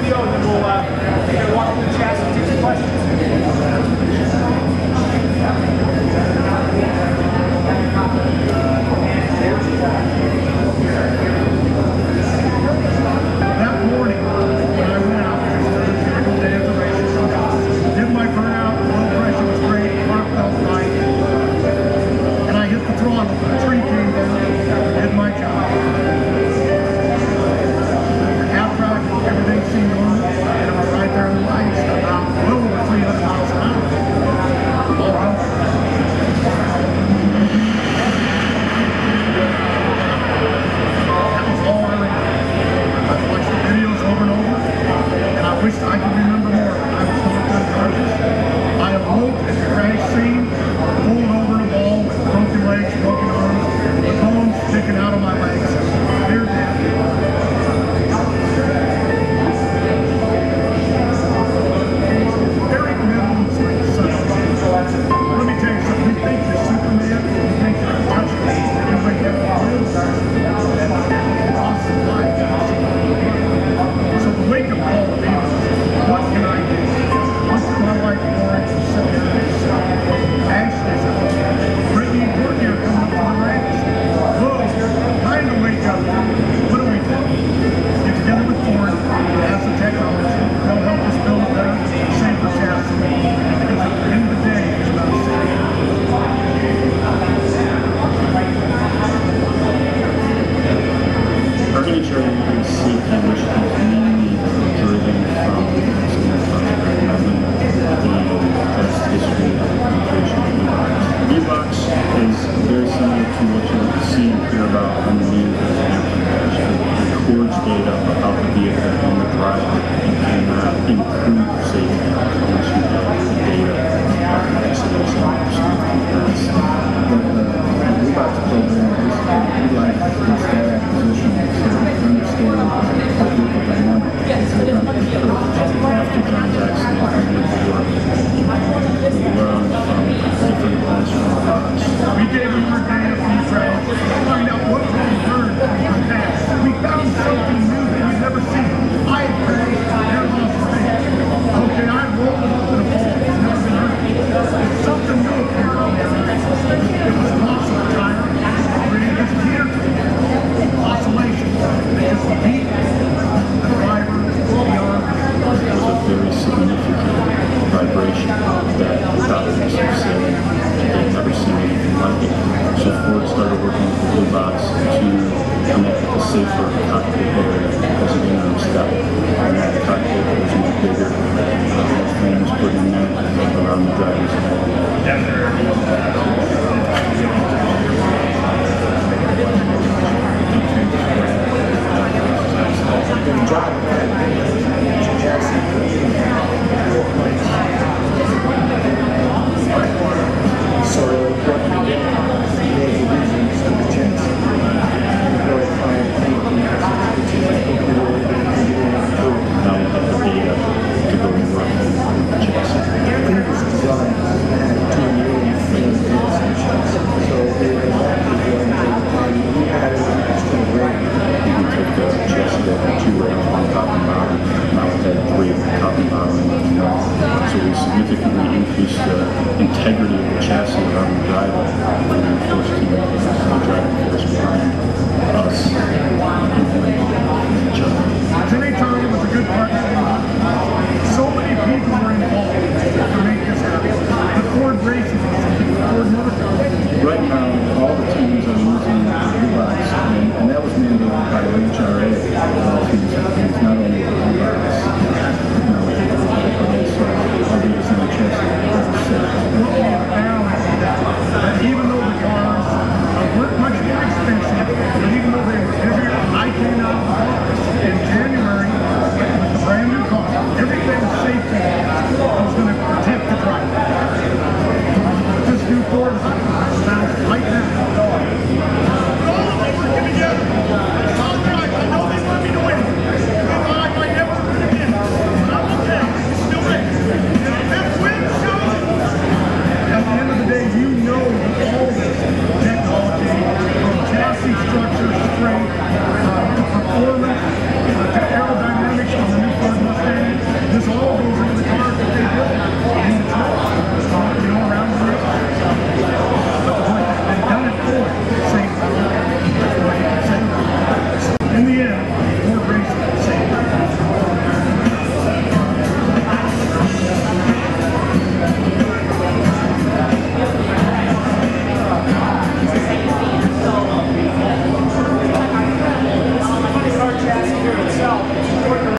video, and then we'll walk through the chassis and take some questions. That morning, when I went out, typical day at the races, did my burnout, blood pressure was great, heart felt right, and I hit the throttle. The tree came down, did my job. After everything seemed normal, and I was right there in the lights, about a little over 300 miles an hour. All right. That was all I remember. I've watched the videos over and over, and I wish I could remember more. I was knocked unconscious. I awoke at the crash scene, pulled over in a ball with broken legs, broken arms, the bones sticking out of my legs. Near death. Very middle son. Let me tell you something. You think you're Superman, you think you're untouchable, you wake up real and awesome life. So the wake up call to me was, what can I do? Look at my wife Lawrence and sit there and say, Ashley said, Brittany, we're here coming up to the ranch. Whoa, time to wake up. What do we do? Get together with Ford, ask the technology, they'll help us build a better, safer chassis. Because at the end of the day, it's about safety. Our nature and safety initiatives mainly driven from past history of completion of V-Box is very similar to what you see and hear about on the news and records data about the vehicle and the driver and cannot improve safety unless you have the data of accidents and the V-Box program basically utilizes data acquisition so we can understand what vehicle dynamic is going to occur after transactions and before we learn from different events from the past. We gave them our data from the track to find out what we learned from the past. We found something